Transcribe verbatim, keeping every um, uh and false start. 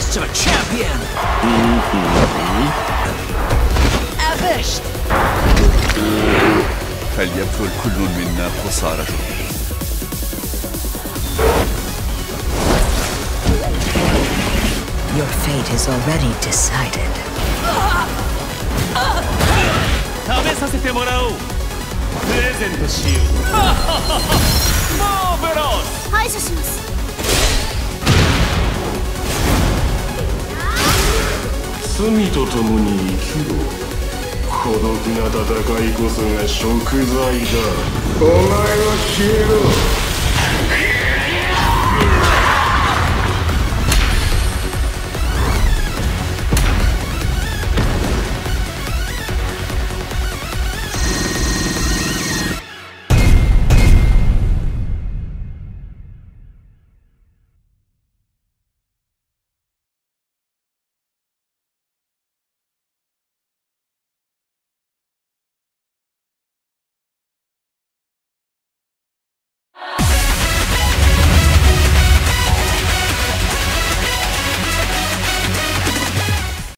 fist of a champion! Erwischt! فليبذل كل منا قصارته. Your fate is already decided. 食べさせてもらおう。プレゼントしよう。マーベラス。 排除します。 罪と共に生きろ。孤独な戦いこそが贖罪だ。お前は消えろ。